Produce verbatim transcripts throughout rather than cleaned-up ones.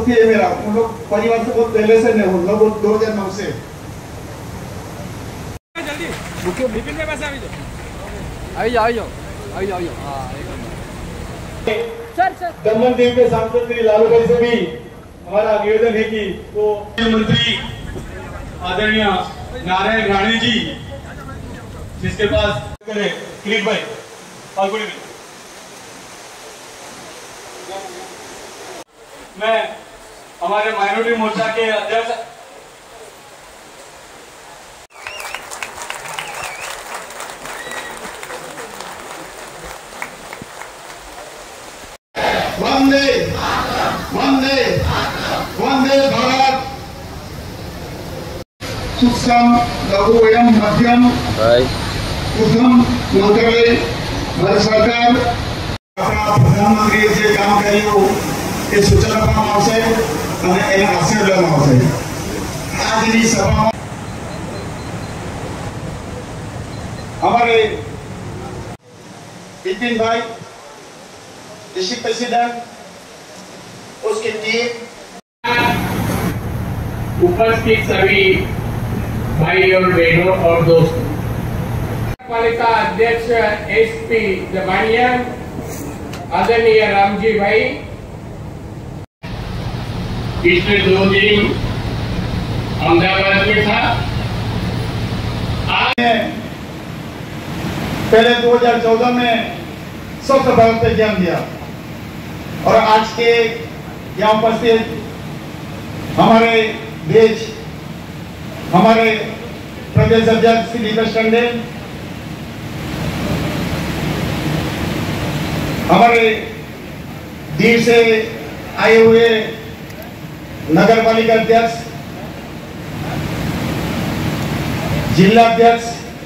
दोस्ती है मेरा, उन लोग परिवार से बहुत पहले से नहीं, उन लोग दो हजार नौ से। आई जाओ आई जाओ आई जाओ सर सर दमन देव के सांसद श्री लालू भाई से भी हमारा निवेदन है कि वो मंत्री आदरणीय नारायण राणे जी जिसके पास करे क्लिक भाई फाल्गुनी में मैं हमारे माइनॉरिटी मोर्चा के अध्यक्ष वंदे वंदे वंदे भारत सूक्ष्म लघु एवं मध्यम उद्यम मंत्रालय भारत सरकार प्रधानमंत्री जे काम કર્યું એ સૂચના આપવામાં આવશે અને એના આશીર્વાદ લેવામાં આવશે। આજની સભામાં हमारे बिपिन भाई डिस्ट्रिक्ट प्रेसिडेंट उसकी टीम, उपस्थित सभी भाई और बहनों और दोस्तों, पालिका अध्यक्ष एस पी जबानिया, आदरणीय रामजी भाई, पिछले दो दिन अहमदाबाद में था। आज पहले दो हजार चौदह में स्वच्छ भारत एग्जाम दिया और आज के यहाँ उपस्थित हमारे देश हमारे प्रदेश अध्यक्ष श्री दीपेश टंडन, हमारे दीव से आए हुए नगर पालिका अध्यक्ष, जिला अध्यक्ष,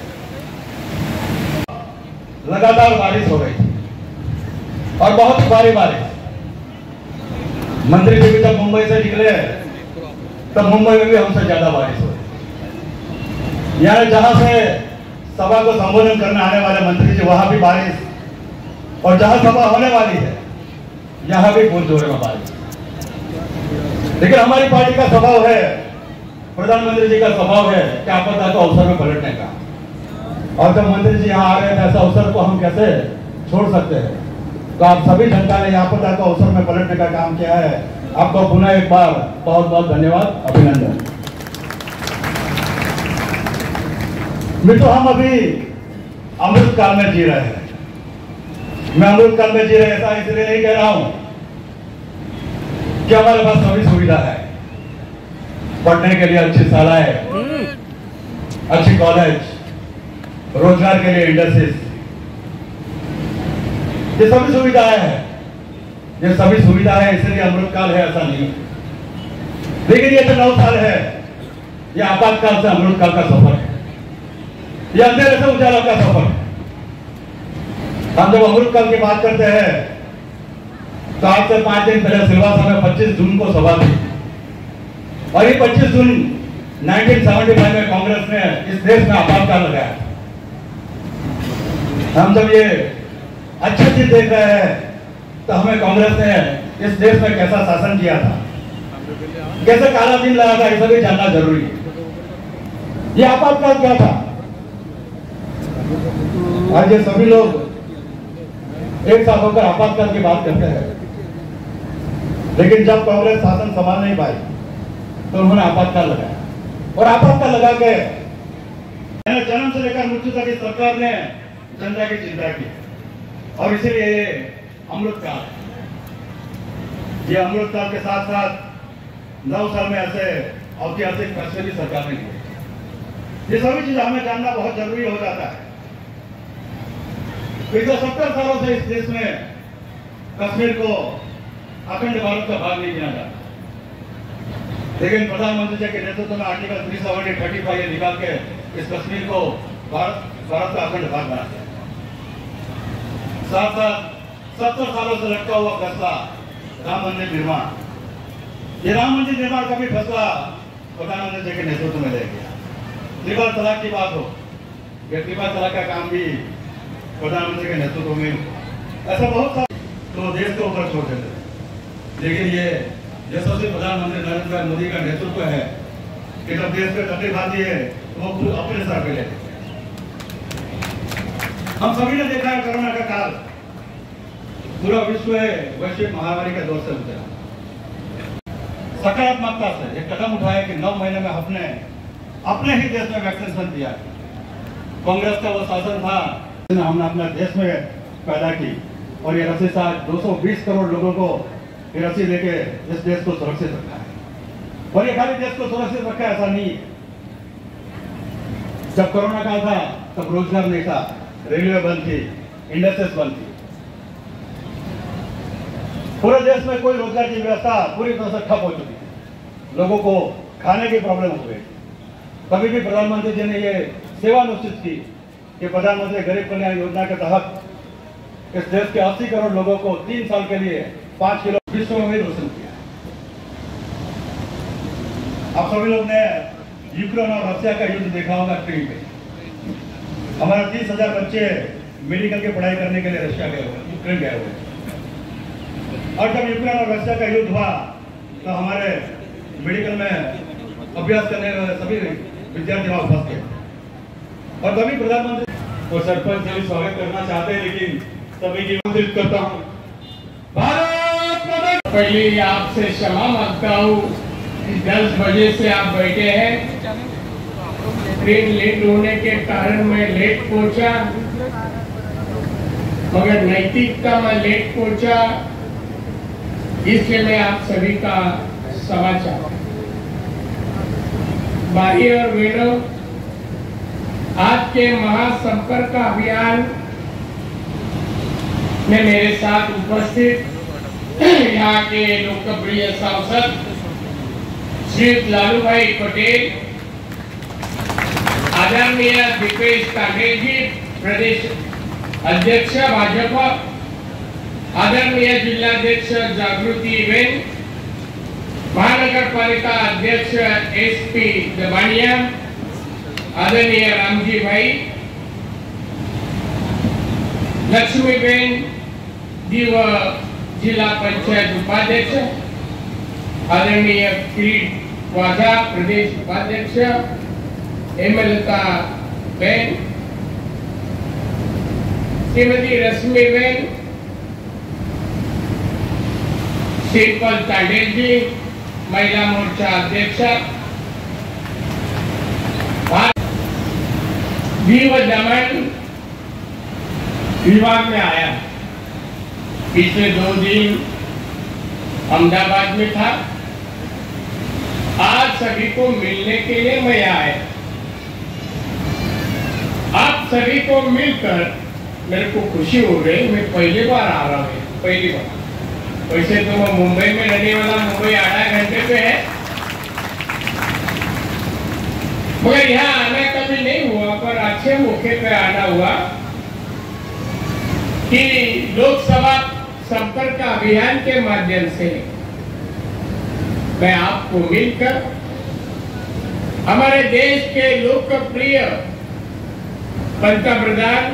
लगातार बारिश हो रही थी और बहुत भारी बारिश। मंत्री जी भी जब मुंबई से निकले तब मुंबई में भी हमसे ज्यादा बारिश हो रही। यानी जहां से सभा को संबोधन करने आने वाले मंत्री जी वहां भी बारिश, और जहां सभा होने वाली है यहां भी बहुत जोर में बारिश। लेकिन हमारी पार्टी का स्वभाव है, प्रधानमंत्री जी का स्वभाव है कि आपदा को अवसर में पलटने का, और जब मंत्री जी यहाँ आ रहे थे ऐसा अवसर को हम कैसे छोड़ सकते हैं। तो आप सभी जनता ने आपदा को अवसर में पलटने का काम किया है। आपको पुनः एक बार बहुत बहुत धन्यवाद, अभिनंदन। मित्रों, हम अभी अमृत काल में जी रहे हैं। मैं अमृत काल में जी रहे ऐसा इसलिए नहीं कह रहा हूं कि हमारे पास सभी सुविधा है, पढ़ने के लिए अच्छी शालाएं, अच्छी कॉलेज, रोजगार के लिए इंडस्ट्रीज, ये सभी सुविधाएं हैं। ये सभी सुविधाएं इसलिए अमृत काल है ऐसा नहीं, लेकिन ये जो नौ साल है ये आपातकाल से अमृत काल का सफर है, ये अंधेरे से उजाला का सफर है। हम जब अमृत काल की बात करते हैं तो आज से पांच दिन पहले सिलवासा में पच्चीस जून को सभा थी, और ये पच्चीस जून उन्नीस सौ पचहत्तर में कांग्रेस ने इस देश में आपातकाल लगाया। हम जब ये अच्छी चीज देख रहे हैं तो हमें कांग्रेस ने इस देश में कैसा शासन किया था, कैसे काला दिन लगा था, ये सभी जानना जरूरी है। ये आपातकाल क्या था? आज ये सभी लोग एक साथ होकर आपातकाल की बात करते हैं, लेकिन जब कांग्रेस शासन संभाल नहीं पाई तो उन्होंने आपातकाल लगाया, और आपातकाल लगा के जन्म से लेकर मृत्यु तक इस सरकार ने जनता की चिंता की, और इसीलिए ये अमृत काल, ये अमृत काल के साथ साथ नौ साल में ऐसे ऐतिहासिक फैसले भी सरकार ने किए। ये सभी चीज हमें जानना बहुत जरूरी हो जाता है। पिछले सत्तर सालों से इस देश में कश्मीर को अखंड भारत का भाग नहीं किया जाता, लेकिन प्रधानमंत्री जी के नेतृत्व में article three seventy thirty five निकाल के इस कश्मीर को भारत भारत का अखंड भाग बना दिया। साथ साथ सत्तर सालों से लटका हुआ फैसला राम मंदिर निर्माण, ये राम मंदिर निर्माण का भी फैसला प्रधानमंत्री जी के नेतृत्व में ले गया। त्रिपल तलाक की बात हो, ये त्रिपल तलाक का काम भी प्रधानमंत्री के नेतृत्व में हुआ। ऐसा बहुत सा तो देश के ऊपर छोड़ देते, लेकिन ये यशस्वी प्रधानमंत्री नरेंद्र भाई मोदी का नेतृत्व है कि जब देश में तकलीफ आती है तो वो खुद अपने सर पे लेते हैं। हम सभी ने देखा है कोरोना का काल, पूरा विश्व वैश्विक महामारी के दौर से गुजरा। सकारात्मकता से एक कदम उठाया कि नौ महीने में हमने अपने ही देश में वैक्सीनेशन दिया। कांग्रेस का वो शासन था, हमने अपने देश में पैदा की और ये रस्सी साथ दो सौ बीस करोड़ लोगों को ये रस्सी लेके इस देश को सुरक्षित रखा है। और ये खाली देश को सुरक्षित रखा है ऐसा नहीं। जब कोरोना काल था तब रोजगार नहीं था, रेलवे बंद थी, इंडस्ट्रीज बंद थी, पूरे देश में कोई रोजगार की व्यवस्था पूरी तरह से ठप हो चुकी थी, लोगों को खाने की प्रॉब्लम हो गई। तभी भी प्रधानमंत्री जी ने ये सेवा निश्चित की कि प्रधानमंत्री गरीब कल्याण योजना के तहत इस देश के अस्सी करोड़ लोगों को तीन साल के लिए पांच किलो विश्व में रोशन किया। आप सभी लोग ने यूक्रेन और रशिया का युद्ध देखा होगा टीवी पे। हमारे तीस हजार बच्चे मेडिकल की पढ़ाई करने के लिए रशिया गए हुए, यूक्रेन गए हुए। और जब यूक्रेन और रशिया का युद्ध हुआ तो हमारे मेडिकल में अभ्यास करने वाले सभी विद्यार्थी वहां फंस गए। और तभी प्रधानमंत्री और सरपंच सभी स्वागत करना चाहते हैं, लेकिन सभी की आमंत्रित करता हूं। भारत माता की। पहले आपसे क्षमा मांगता हूँ कि दस बजे से आप बैठे हैं, ट्रेन लेट होने के कारण मैं लेट पहुंचा, मगर नैतिकता में लेट पहुंचा, इसलिए मैं आप सभी का समाचार। भाई और बहनों, आज के महासंपर्क अभियान में मेरे साथ उपस्थित यहाँ के लोकप्रिय सांसद श्री लालू भाई पटेल, आदरणीय दीपेश तांडेल जी प्रदेश अध्यक्ष भाजपा, आदरणीय जिलाध्यक्ष जागृतिबेन, महानगर पालिका अध्यक्ष एस पी दबानिया, आदरणीय रामजी भाई, लक्ष्मीबेन दीव जिला पंचायत उपाध्यक्ष, आदरणीय किरीट वाजा प्रदेश उपाध्यक्ष, हेमलता बेन, श्रीमती रश्मिबेन, शिवपाल तांडेल जी महिला मोर्चा अध्यक्ष, दीव दमन विभाग में आया। पिछले दो दिन अहमदाबाद में था, आज सभी को मिलने के लिए मैं आया। आप सभी को मिलकर मेरे को खुशी हो रही। मैं पहली बार आ रहा हूँ, पहली बार। वैसे तो मैं मुंबई में रहने वाला, मुंबई आधा घंटे पे है, मगर यहाँ आना कभी नहीं हुआ, पर अच्छे मौके पे आना हुआ कि लोकसभा संपर्क अभियान के माध्यम से मैं आपको मिलकर हमारे देश के लोकप्रिय पंतप्रधान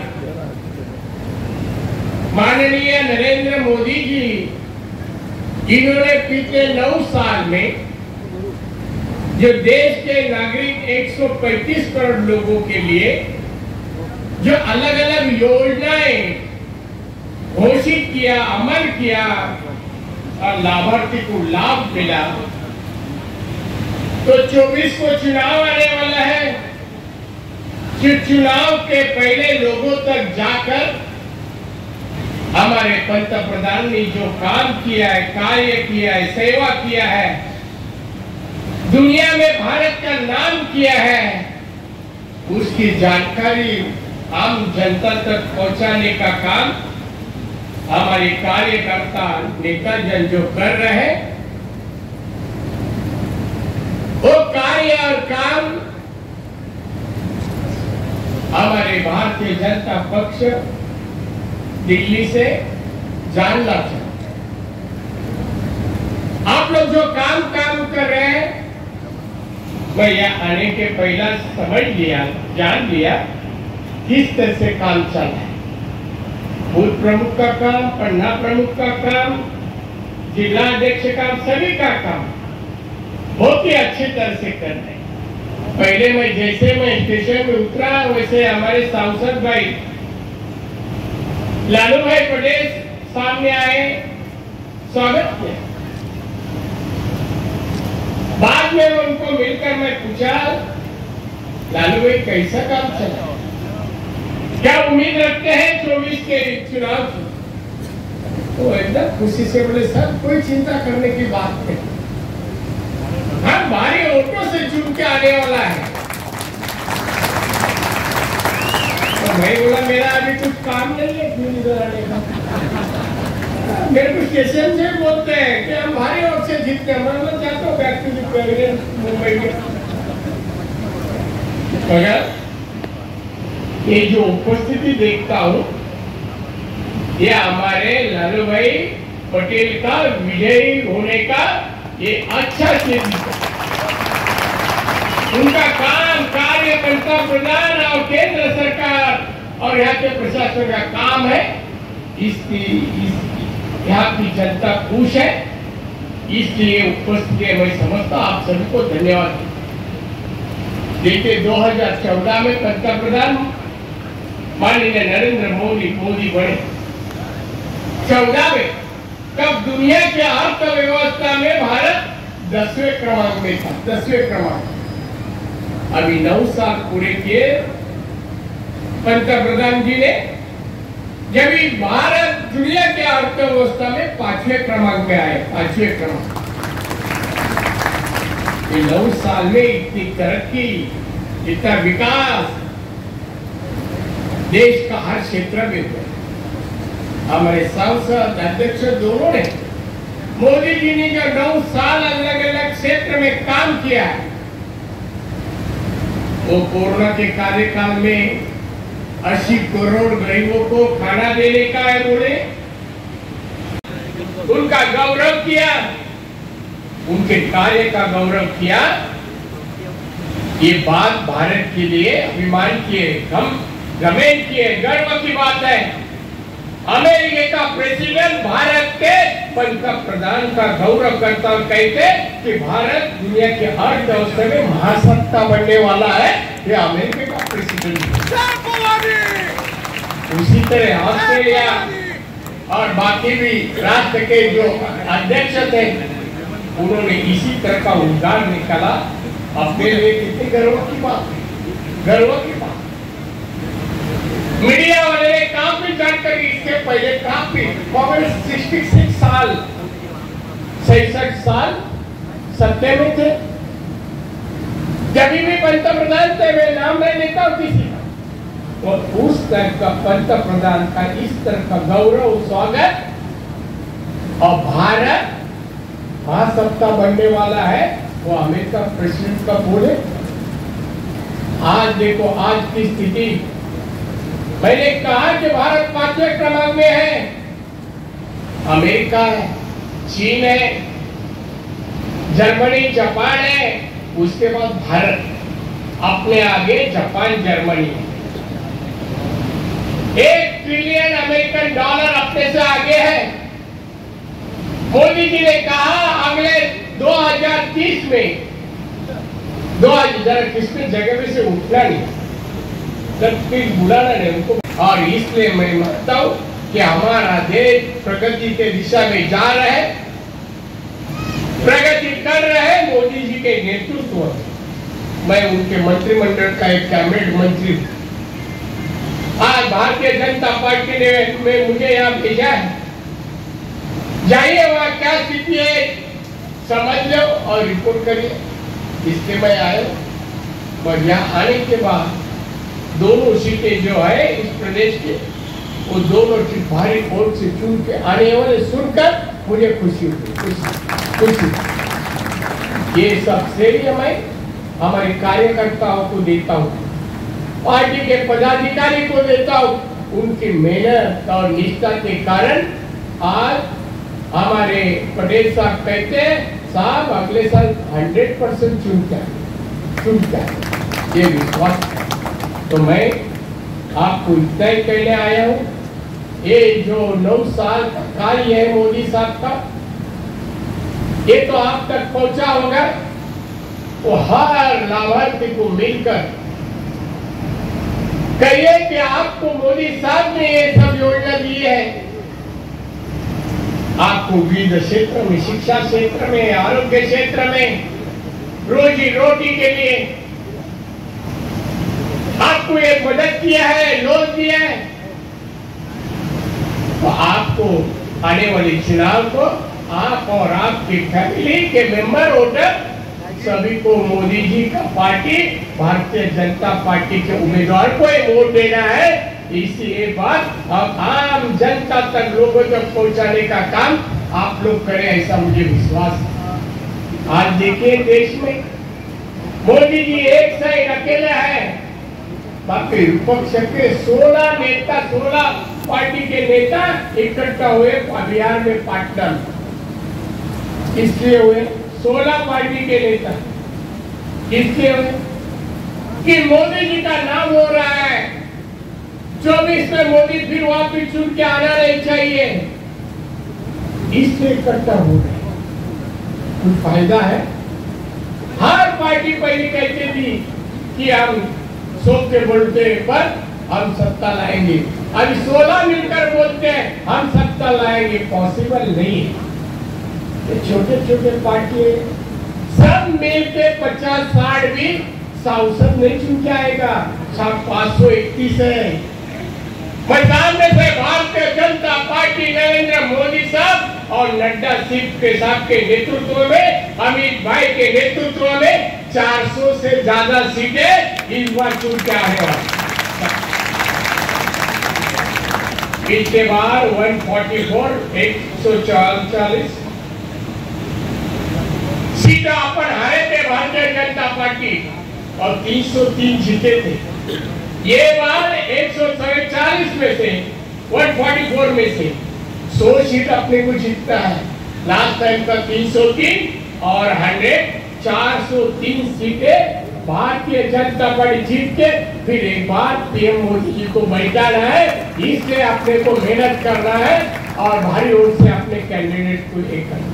माननीय नरेंद्र मोदी जी, इन्होंने पिछले नौ साल में जो देश के नागरिक एक सौ पैंतीस करोड़ लोगों के लिए जो अलग अलग योजनाएं घोषित किया, अमल किया और लाभार्थी को लाभ मिला, तो चौबीस को चुनाव आने वाला है। चुनाव के पहले लोगों तक जाकर हमारे पंतप्रधान ने जो काम किया है, कार्य किया है, सेवा किया है, दुनिया में भारत का नाम किया है, उसकी जानकारी आम जनता तक पहुंचाने का काम हमारे कार्यकर्ता नेता जन जो कर रहे हैं, वो कार्य और काम हमारे भारतीय जनता पक्ष दिल्ली से जानना चाहते। आप लोग जो काम काम कर रहे हैं, मैं यहाँ आने के पहला समझ लिया, जान लिया किस तरह से काम चल रहा है। बूथ प्रमुख का काम, पन्ना प्रमुख का काम, जिला अध्यक्ष का सभी का काम बहुत ही अच्छी तरह से कर रहे हैं। पहले मैं जैसे मैं स्टेशन में उतरा वैसे हमारे सांसद भाई लालू भाई पटेल सामने आए, स्वागत किया। बाद में उनको मिलकर मैं पूछा, लालू भाई कैसा काम चला, क्या उम्मीद रखते हैं चौबीस के चुनाव की? तो एकदम खुशी से बोले, सर कोई चिंता करने की बात नहीं, हम भारी वोटों से चुन के आने वाला है। तो मैं बोला, मेरा अभी कुछ काम नहीं है क्यों इधर आने का। मेरे को स्टेशन से बोलते हैं कि हम भारी वोट से जीतते हैं, मैं चाहता हूँ back to the president Mumbai में। अगर ये जो उपस्थिति देखता हूँ, ये हमारे लालू भाई पटेल का विजयी होने का ये अच्छा चीज है। उनका काम कार्य करता प्रधान और केंद्र सरकार और यहाँ के प्रशासन का काम है। इसकी इस, यहाँ की जनता खुश है, इसलिए उपस्थित है। मैं समझता आप सभी को धन्यवाद। देखिए दो हज़ार चौदह में पंतप्रधान माननीय नरेंद्र मोदी मोदी बने। चौदह में तब दुनिया के अर्थव्यवस्था में भारत दसवें क्रमांक में था, दसवें क्रमांक। अभी नौ साल पूरे किए पंतप्रधान जी ने, जब भारत दुनिया के अर्थव्यवस्था में पांचवें क्रमांक में आए, पांचवें क्रमांक। ये नौ साल में इतनी तरक्की, इतना विकास देश का हर क्षेत्र में हुआ। हमारे सांसद अध्यक्ष दोनों ने, मोदी जी ने जो नौ साल अलग अलग क्षेत्र में काम किया है, वो कोरोना के कार्यकाल में अस्सी करोड़ गरीबों को खाना देने का है, उन्होंने उनका गौरव किया, उनके कार्य का गौरव किया। ये बात भारत के लिए अभिमान की है, हम गमेन की है, गर्व की बात है। अमेरिका का प्रेसिडेंट भारत के पंतप्रधान का गौरव करता और कहते कि भारत दुनिया के अर्थव्यवस्था में महासत्ता बनने वाला है, ये अमेरिका का प्रेसिडेंट। उसी तरह ऑस्ट्रेलिया और बाकी भी राष्ट्र के जो अध्यक्ष थे, उन्होंने इसी तरह का उद्गार निकाला। अपने लिए कितनी गर्व की बात, गर्व की बात। मीडिया वाले ने काफी जानकारी, इसके पहले काफी कांग्रेस छियासठ साल छियासठ साल सत्ते में थे, जब भी पंतप्रधान थे, वे नाम नहीं लेता किसी का। तो उस तरह का पंतप्रधान का इस तरह का गौरव स्वागत, और भारत महासत्ता बनने वाला है, वो अमेरिका प्रेसिडेंट का बोले। आज देखो आज की स्थिति, मैंने कहा कि भारत पांचवें क्रमांक में है, अमेरिका है, चीन है, जर्मनी, जापान है, उसके बाद भारत, अपने आगे जापान, जर्मनी है। एक ट्रिलियन अमेरिकन डॉलर अपने से आगे है। मोदी जी ने कहा अगले दो हज़ार तीस में, दो हजार किसकी जगह में से उठना नहीं, प्लीज बुलाना नहीं उनको। और इसलिए मैं मानता हूं कि हमारा देश प्रगति के दिशा में जा रहा है, प्रगति कर रहे हैं मोदी जी के नेतृत्व में। मैं उनके मंत्रिमंडल का एक कैबिनेट मंत्री, आज भारतीय जनता पार्टी ने में मुझे यहाँ भेजा है, जाइए वहाँ क्या स्थिति है समझ लो और रिपोर्ट करिए। इसलिए मैं आया और यहाँ आने के बाद दोनों सीटें जो है इस प्रदेश के, वो दोनों सीट भारी वोट से चुन के आने वाले सुनकर मुझे खुशी हुई, खुशी खुशी। ये सब श्रेय मैं हमारे कार्यकर्ताओं को देता हूँ, पार्टी के पदाधिकारी को देता हूँ। उनकी मेहनत और निष्ठा के कारण आज हमारे पटेल साहब कहते हैं, साहब अगले साल हंड्रेड परसेंट चुनता है, चुनता है, ये विश्वास है। तो मैं आपको इतना ही कहने आया हूँ, ये जो नौ साल का कार्य है मोदी साहब का, ये तो आप तक पहुंचा होगा। वो हर लाभार्थी को मिलकर कहिए कि आपको मोदी साहब ने ये सब योजना दी है, आपको विविध क्षेत्र में, शिक्षा क्षेत्र में, आरोग्य क्षेत्र में, रोजी रोटी के लिए आपको ये मदद किया है, लोन दिया है। तो आपको आने वाले चुनाव को आप और आपकी फैमिली के मेंबर वोटर सभी को मोदी जी का पार्टी, भारतीय जनता पार्टी के उम्मीदवार को वोट देना है। इसलिए बात अब आम जनता तक लोगों तक पहुंचाने का काम आप लोग करें, ऐसा मुझे विश्वास है। आज देखिए देश में मोदी जी एक साइड अकेला है, बाकी विपक्ष के सोलह नेता, सोलह पार्टी के नेता इकट्ठा हुए बिहार में पाटना में। इसलिए हुए सोलह पार्टी के नेता, इसलिए हुए कि मोदी जी का नाम हो रहा है। चौबीस में मोदी फिर वापिस चुन के आना नहीं चाहिए, इसलिए इकट्ठा हो रहे। कुछ फायदा है? हर पार्टी पहले कहती थी कि हम सोचते बोलते पर हम सत्ता लाएंगे, अभी सोलह मिलकर बोलते हैं हम सत्ता लाएंगे। पॉसिबल नहीं है। ये छोटे छोटे पार्टी सब मिलके पचास साठ भी सांसद नहीं चुन के आएगा। सब पाँच सौ इकतीस है। मैदान में से भारतीय जनता पार्टी, नरेंद्र मोदी साहब और नड्डा सिंह के साहब के नेतृत्व में, अमित भाई के नेतृत्व में चार सौ से ज्यादा सीटें इस बार चुन के आए। इसके बाद एक सौ चौवालीस, एक सौ चालीस सीटा अपन हारे थे भारतीय जनता पार्टी और तीन सौ तीन जीते थे। ये बार एक सौ चालीस में से एक सौ चौवालीस में से सौ सीट अपने को जीतता है। लास्ट टाइम का तीन सौ तीन और हंड्रेड चार सौ तीन सीटें भारतीय जनता पार्टी जीत के फिर एक बार पीएम मोदी जी को बैठाना है। इसलिए अपने को मेहनत करना है और भारी वोट से अपने कैंडिडेट को एक करना।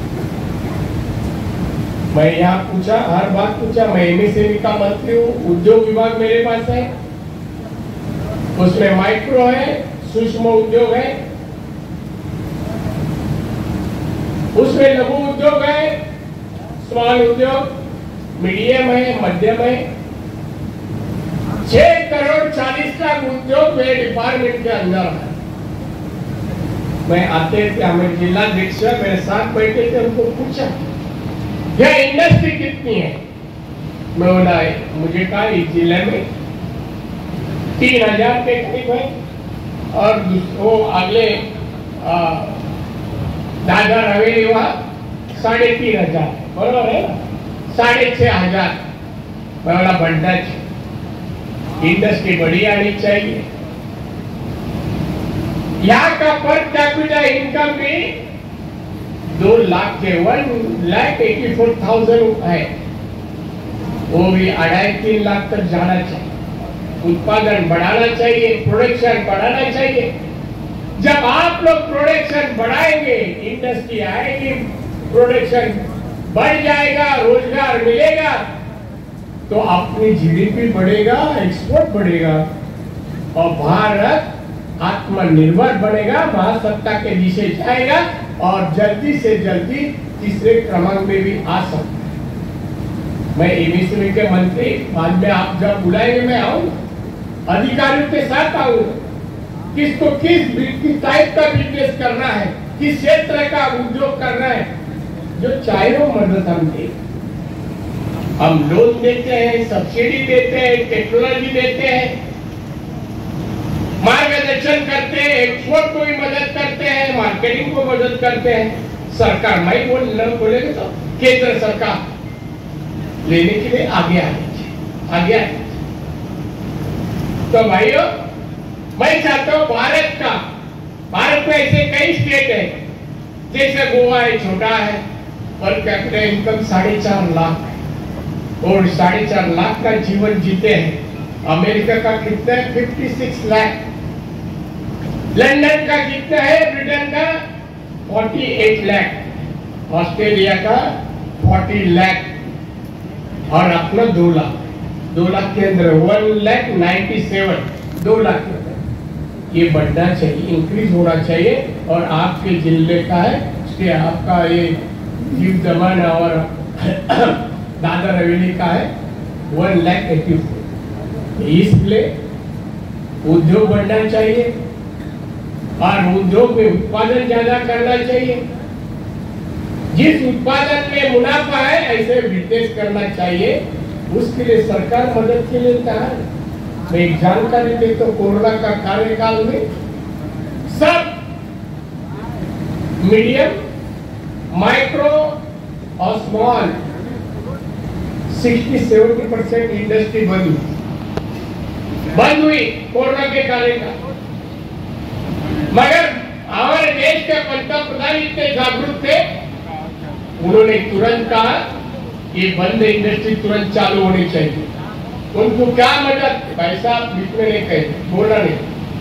मैं यहाँ पूछा, हर बात पूछा। मैं एमएसएमई का मंत्री हूँ, उद्योग विभाग मेरे पास है, उसमें माइक्रो है, सूक्ष्म उद्योग है, उसमें लघु उद्योग है, स्मॉल उद्योग, मीडियम है, मध्यम है। छह करोड़ चालीस लाख उद्योग मेरे डिपार्टमेंट के अंदर है। मैं आते थे, हमारे जिलाध्यक्ष मेरे साथ बैठे थे, उनको पूछा यह इंडस्ट्री कितनी है। मैं बोला मुझे कहा इस जिले में तीन हजार के करीब है और वो अगले दादर हवेली वहाँ साढ़े तीन हजार बराबर है, साढ़े छह हजार। मैं बोला बढ़ना चाहिए, इंडस्ट्री बड़ी आनी चाहिए। यहाँ का पर कैपिटल इनकम भी दो लाख के one lakh eighty four thousand है, वो भी अढ़ाई तीन लाख तक जाना चाहिए। उत्पादन बढ़ाना चाहिए, प्रोडक्शन बढ़ाना चाहिए। जब आप लोग प्रोडक्शन बढ़ाएंगे, इंडस्ट्री आएगी, प्रोडक्शन बढ़ जाएगा, रोजगार मिलेगा, तो अपनी जीडीपी बढ़ेगा, एक्सपोर्ट बढ़ेगा और भारत आत्मनिर्भर बनेगा, महासत्ता के दिशे जाएगा और जल्दी से जल्दी तीसरे क्रमांक में भी आ सकता है। मैं एमएसएमई के मंत्री, बाद में आप जब बुलाएंगे मैं आऊंगा, अधिकारियों के साथ आऊंगा। किसको किस किस टाइप का बिजनेस करना है, किस क्षेत्र का उद्योग करना है, जो चाहे वो मदद हम दे। हम लोन देते हैं, सब्सिडी देते हैं, टेक्नोलॉजी देते हैं, मार्गदर्शन करते हैं, एक्सपोर्ट को भी मदद करते हैं, मार्केटिंग को मदद करते हैं। सरकार मैं बोल बोलेगा तो केंद्र सरकार लेने के लिए आगे आनी आगे आनी। तो भाइयों, मैं चाहता हूँ भारत का भारत में ऐसे कई स्टेट है, जैसे गोवा है, छोटा है, पर कैपिटल इनकम साढ़े चार लाख है और साढ़े चार लाख का जीवन जीते हैं। अमेरिका का कितना है? Fifty six lakh. लंदन का कितना है? ब्रिटेन का फोर्टी एट लाख। ऑस्ट्रेलिया का चालीस लाख और अपना दो लाख दो लाख के अंदर वन लाख नाइन्टी सेवन दो लाख के अंदर ये बढ़ना चाहिए, इंक्रीज होना चाहिए। और आपके जिले का है इसलिए आपका ये दीव दमन और दादर हवेली का है वन लाख एट्टी फोर। इसलिए उद्योग बढ़ना चाहिए और उद्योग में उत्पादन ज्यादा करना चाहिए। जिस उत्पादन में मुनाफा है ऐसे बिजनेस करना चाहिए, उसके लिए सरकार मदद के लिए तैयार है। मैं एक जानकारी देता हूं, कोरोना का कार्यकाल में सब मीडियम, माइक्रो और small sixty seventy percent industry बंद हुई बंद हुई कोरोना के कार्यकाल। मगर हमारे देश के पंतप्रधान इतने जागरूक थे, उन्होंने तुरंत कहा ये बंद इंडस्ट्री तुरंत चालू होनी चाहिए। उनको क्या मदद, पैसा बीच में नहीं कहे, बोला नहीं।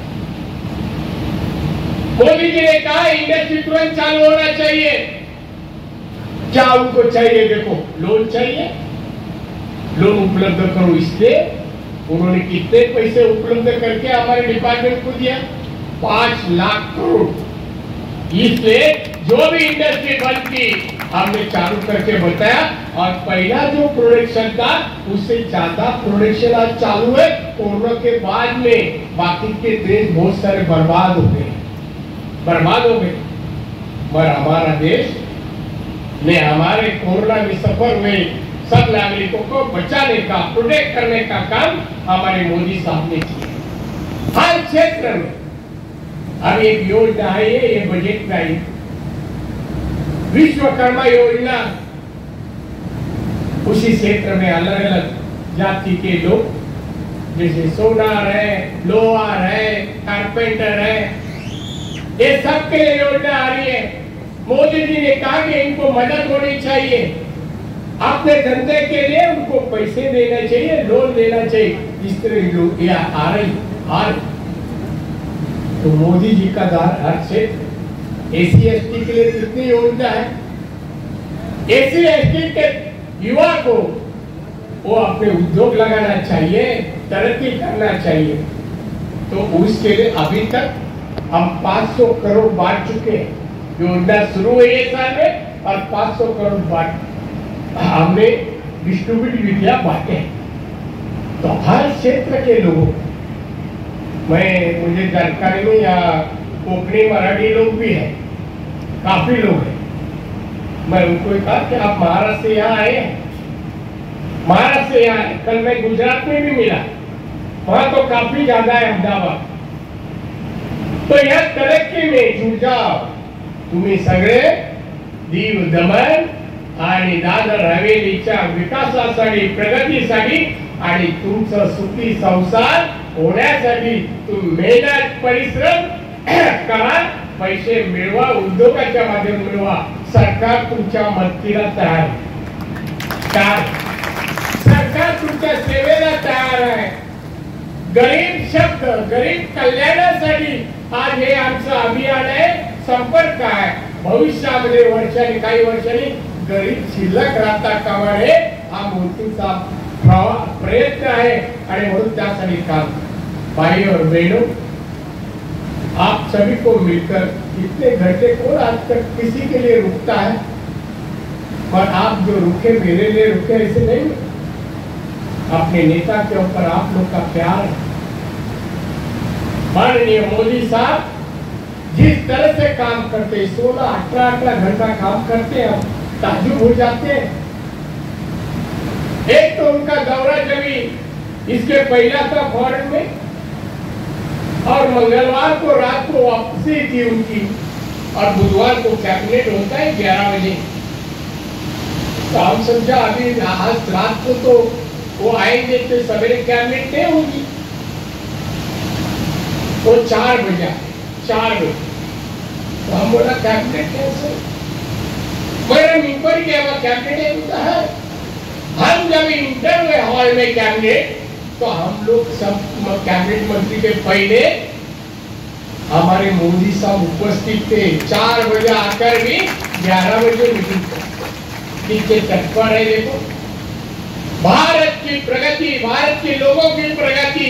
मोदी जी ने कहा इंडस्ट्री तुरंत चालू होना चाहिए। क्या उनको चाहिए? देखो, लोन चाहिए, लोन उपलब्ध करो। इसलिए उन्होंने कितने पैसे उपलब्ध करके हमारे डिपार्टमेंट को दिया? पांच लाख करोड़। इसलिए जो भी इंडस्ट्री बंद की हमने चालू करके बताया और पहला जो प्रोडक्शन था उससे ज्यादा प्रोडक्शन आज चालू है। कोरोना के बाद में बाकी के देश बहुत सारे बर्बाद हो गए बर्बाद हो गए पर हमारा देश ने हमारे कोरोना में सफर हुए सब नागरिकों को बचाने का, प्रोटेक्ट करने का काम हमारे मोदी साहब ने किया हर क्षेत्र में। अब एक योजना है, ये, ये बजट में आई विश्वकर्मा योजना। उसी क्षेत्र में अलग अलग जाति के लोग जैसे सोनार है, लोहार है, कारपेंटर है, ये सब के लिए योजना आ रही है। मोदी जी ने कहा कि इनको मदद होनी चाहिए, अपने धंधे के लिए उनको पैसे देना चाहिए, लोन देना चाहिए। इस तरह लोग यहाँ आ रही आ रही तो मोदी जी का दार हर क्षेत्र। एसी एसटी के लिए कितनी योजना है? एसी एसटी के युवा को वो अपने उद्योग लगाना चाहिए, तरक्की करना चाहिए। तो उसके लिए अभी तक हम पाँच सौ करोड़ बांट चुके हैं। योजना शुरू हुई है साल में और पाँच सौ करोड़ बांट हमने डिस्ट्रीब्यूट भी किया, बांटे। तो हर क्षेत्र के लोगों, मैं मुझे जानकारी में या कोंकणी मराठी लोग भी हैं, काफी लोग हैं। मैं उनको कहा कि आप महाराष्ट्र से यहाँ आए हैं, महाराष्ट्र से यहाँ आए। कल मैं गुजरात में भी मिला, वहां तो काफी ज्यादा है अहमदाबाद। तो यह तरक्की में जुट जाओ तुम्ही सगळे। दीव दमन आणि दादर हवेलीच्या विकासासाठी, प्रगतीसाठी आणि तुमचं सुखी संसार होण्यासाठी तुम्ही मेहनत परिश्रम करा, पैसे मिळवा, उद्योगाच्या माध्यमातून मिळवा। सरकार तुमच्या मदतीला तयार आहे, सरकार तुमच्या सेवेला तयार आहे। गरीब शब्द, गरीब कल्याणासाठी आज हे आमचं अभियान आहे, संपर्क आहे। भविष्यामध्ये वर्षांनी काही वर्षांनी गरीब शिल्लक राहता कामा नये हा मोदींचा प्रयत्न आहे आणि म्हणून त्यासाठी काम। भाई और बहनों, आप सभी को मिलकर इतने घंटे कौन आज तक किसी के लिए रुकता है, पर आप जो रुके मेरे लिए रुके ऐसे नहीं। अपने नेता के ऊपर आप लोग का प्यार है। माननीय मोदी साहब जिस तरह से काम करते, सोलह अठारह अठारह घंटा काम करते हैं, हम ताज्जुब हो जाते हैं। एक तो उनका दौरा जब इसके पहला था फॉरेन में और मंगलवार को रात को वापसी थी उनकी और बुधवार को कैबिनेट होता है ग्यारह बजे। तो हम समझा अभी आज रात को तो वो आएंगे तो सवेरे कैबिनेट नहीं होगी। वो चार बजे चार बजे तो हम बोला कैबिनेट कैसे? मैंने इंक्वायरी किया, कैबिनेट होता है। हम जब इंटर हुए हॉल में कैबिनेट, तो हम लोग सब कैबिनेट मंत्री के पहले हमारे मोदी साहब उपस्थित थे, चार बजे आकर भी ग्यारह बजे मीटिंग कितने तत्पर है। देखो भारत की प्रगति, भारत के लोगों की प्रगति,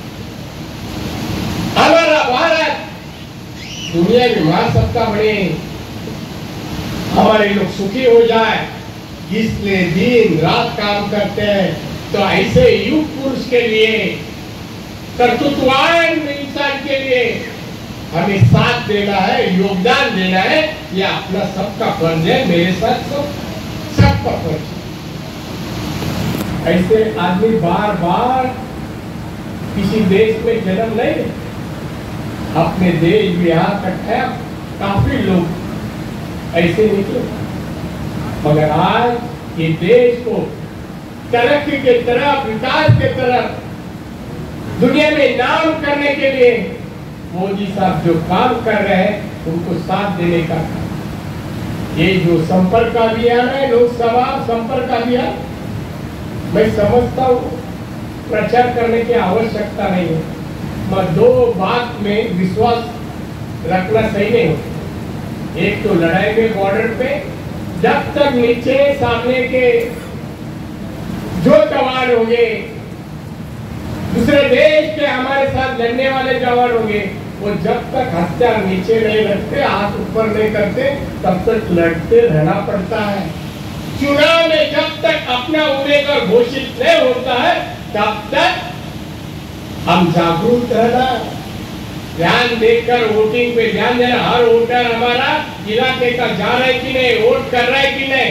हमारा भारत दुनिया में महासत्ता बने, हमारे लोग सुखी हो जाए, इसलिए दिन रात काम करते हैं। तो ऐसे युग पुरुष के लिए, कर्तृत्ववान इंसान के लिए हमें साथ देना है, योगदान देना है, यह अपना सबका फर्ज है। मेरे साथ सब सबका फर्ज है। ऐसे आदमी बार बार किसी देश में जन्म नहीं ले, अपने देश बिहार तक है, काफी लोग ऐसे निकले, मगर आज ये देश को तरक्की के तरफ, विकास के तरफ, दुनिया में नाम करने के लिए मोदी साहब जो काम कर रहे हैं उनको साथ देने का। ये जो संपर्क अभियान है, लोकसभा संपर्क अभियान, मैं समझता हूँ प्रचार करने की आवश्यकता नहीं है, मगर दो बात में विश्वास रखना सही नहीं होता। एक तो लड़ाई में बॉर्डर पे जब तक नीचे सामने के जो जवान होंगे, दूसरे देश के हमारे साथ लड़ने वाले जवान होंगे, वो जब तक हथियार नीचे नहीं रखते, हाथ ऊपर नहीं करते, तब तक लड़ते रहना पड़ता है। चुनाव में जब तक अपना उम्मीदवार घोषित नहीं होता है, तब तक हम जागरूक रहना, ध्यान देकर वोटिंग पे ध्यान देना। हर वोटर हमारा इलाके का जा रहा है कि नहीं, वोट कर रहा है कि नहीं।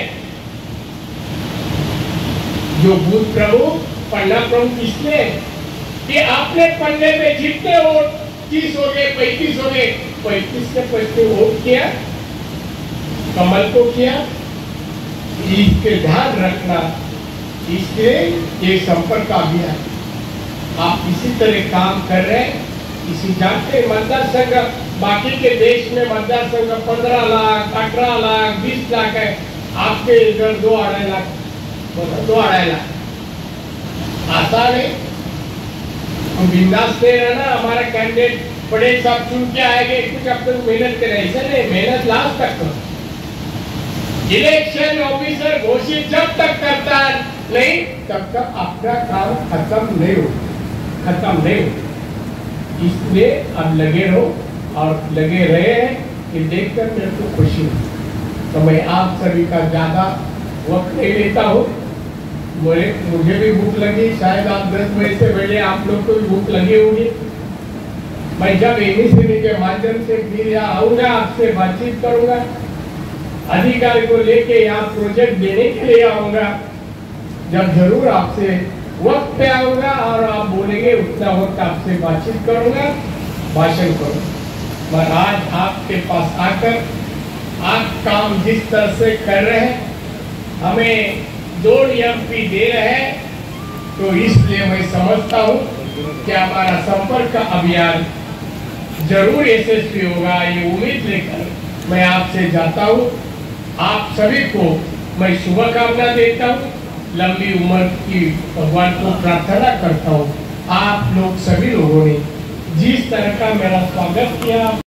जो बूथ प्रमुख, पन्ना प्रमुख इसलिए कि आपने पन्ने में जितने वोट तीस हो गए, पैंतीस हो गए, पैंतीस के पैंतीस वोट किया, कमल को किया, इसके ध्यान रखना। इसलिए ये संपर्क अभियान आप इसी तरह काम कर रहे हैं। इसी जानते मतदार संघ, बाकी के देश में मतदार संघ पंद्रह लाख, अठारह लाख, बीस लाख है, आपके इधर दो अढ़ाई लाख, दो अढ़ाई लाख आसान है। हम बिंदास दे रहे ना, हमारा कैंडिडेट बड़े सब चुन के आएंगे, कुछ अब तक मेहनत करें, ऐसा नहीं, मेहनत लास्ट तक करो। इलेक्शन ऑफिसर घोषित जब तक करता नहीं, तब तक अपना काम खत्म नहीं हो खत्म नहीं हो इसलिए अब लगे रहो, और लगे रहे हैं कि देखकर मेरे को खुशी हो। तो मैं आप सभी का ज्यादा वक्त नहीं लेता हूँ। मुझे मुझे भी भूख लगी, शायद आप दस बजे से पहले आप लोग को भी भूख लगी होगी। मैं जब एमएसएमई के माध्यम से फिर यहाँ आऊंगा, आपसे बातचीत करूंगा, अधिकारी को लेके यहाँ प्रोजेक्ट देने के लिए आऊंगा, जब जरूर आपसे वक्त पे आऊंगा और आप बोलेंगे उतना वक्त आपसे बातचीत करूंगा, भाषण करूंगा। पर आज आपके पास आकर आप काम जिस तरह से कर रहे हैं, हमें दो एमपी दे रहे हैं, तो इसलिए मैं समझता हूँ कि हमारा संपर्क अभियान जरूर यशस्वी होगा। ये उम्मीद लेकर मैं आपसे जाता हूँ। आप सभी को मैं शुभकामना देता हूँ, लंबी उम्र की भगवान को प्रार्थना करता हूँ। आप लोग सभी लोगों ने जिस तरह का मेरा स्वागत किया,